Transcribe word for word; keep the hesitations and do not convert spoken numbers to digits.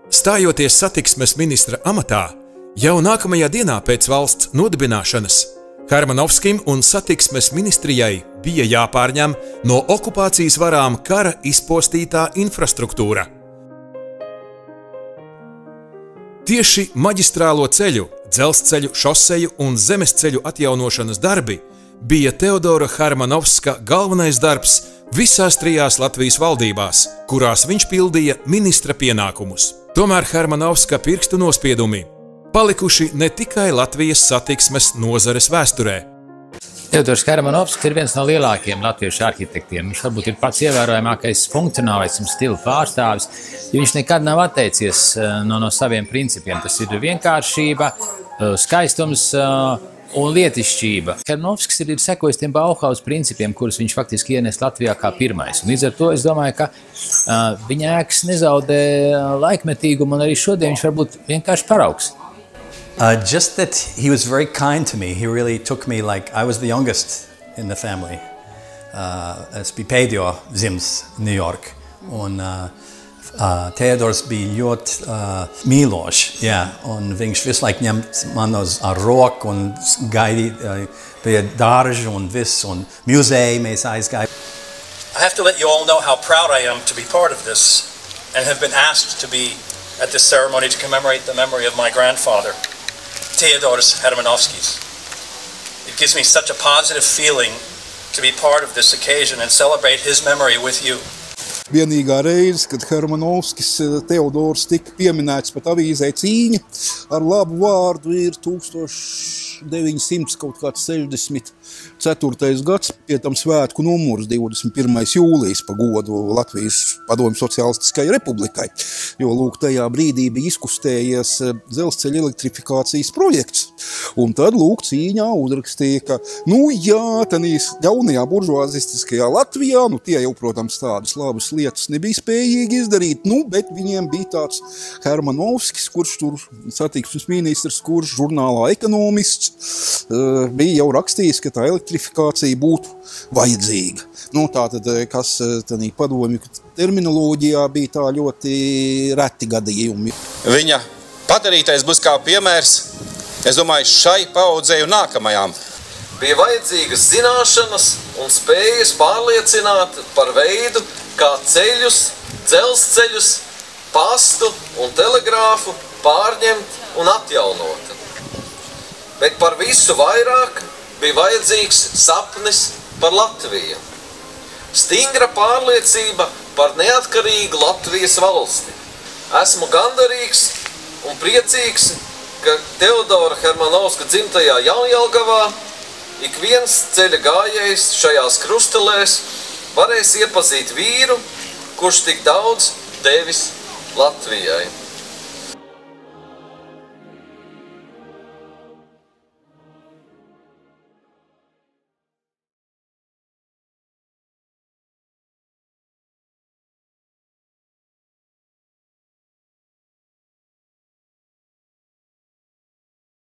Stājoties satiksmes ministra amatā, jau nākamajā dienā pēc valsts nodibināšanas Harmanovskim un satiksmes ministrijai bija jāpārņem no okupācijas varām kara izpostītā infrastruktūra. Tieši maģistrālo ceļu, dzelzceļu, šoseju un zemesceļu atjaunošanas darbi bija Teodora Harmanovska galvenais darbs visās trijās Latvijas valdībās, kurās viņš pildīja ministra pienākumus. Tomēr Harmanovska pirkstu nospiedumi palikuši ne tikai Latvijas satiksmes nozares vēsturē. Teodors Harmanovskis ir viens no lielākajiem latviešu arhitektiem. Viņš varbūt ir pats ievērojamākais funkcionālisms stila pārstāvis, jo viņš nekad nav atteicies no, no saviem principiem. Tas ir vienkāršība, skaistums un lietišķība. Harmanovskis ir sekojis tiem Bauhaus principiem, kurus viņš faktiski ienes Latvijā kā pirmais. Un līdz ar to es domāju, ka uh, viņa ēkas nezaudē laikmetīgumu, un arī šodien viņš varbūt vienkārši paraugs. Uh, just that he was very kind to me. He really took me like I was the youngest in the family. Uh, es biju pēdējo dzimis New York. Un uh, uh, Teodors bija ļoti uh, mīlošs. Yeah. Un viņš visu laiku ņem man uz ar roku un gaidīja uh, pie dārza un viss. Un muzeja mēs aizgājām. I have to let you all know how proud I am to be part of this and have been asked to be at this ceremony to commemorate the memory of my grandfather, Teodoras Harmanovskis. It gives me such a positive feeling to be part of this occasion and celebrate his memory with you. Vienīgā reize, kad Harmanovskis Teodors tika pieminēts pat avīzē Cīņa ar labu vārdu, ir tūkstoš deviņi simti kaut kāds sešdesmit ceturtais gads, pie tam svētku numurs divdesmit pirmais jūlijas pa godu Latvijas Padomju Sociālistiskai Republikai, jo lūk tajā brīdī bija izkustējies dzelzceļa elektrifikācijas projekts. Un tad lūk Cīņā uzrakstīja, ka nu jā, tanīs jaunajā buržuāzistiskajā Latvijā, nu tie jau, protams, tādas labas lietas nebija spējīgi izdarīt, nu, bet viņiem bija tāds Harmanovskis, kurš tur satiksmes ministrs, kurš žurnālā Ekonomists, bija jau rakstījis, ka tā elektrifikācija būtu vajadzīga. Nu, tātad, kas tanī padomju terminoloģijā bija tā ļoti reti gadījumi. Viņa padarītais būs kā piemērs, es domāju, šai paaudzei un nākamajām. Bija vajadzīgas zināšanas un spējas pārliecināt par veidu, kā ceļus, dzelzceļus, pastu un telegrāfu pārņemt un atjaunot. Bet par visu vairāk bija vajadzīgs sapnis par Latviju. Stingra pārliecība par neatkarīgu Latvijas valsti. Esmu gandarīgs un priecīgs, ka Teodora Harmanovska dzimtajā Jaunjelgavā ik viens ceļa gājējs šajās krustelēs varēs iepazīt vīru, kurš tik daudz devis Latvijai.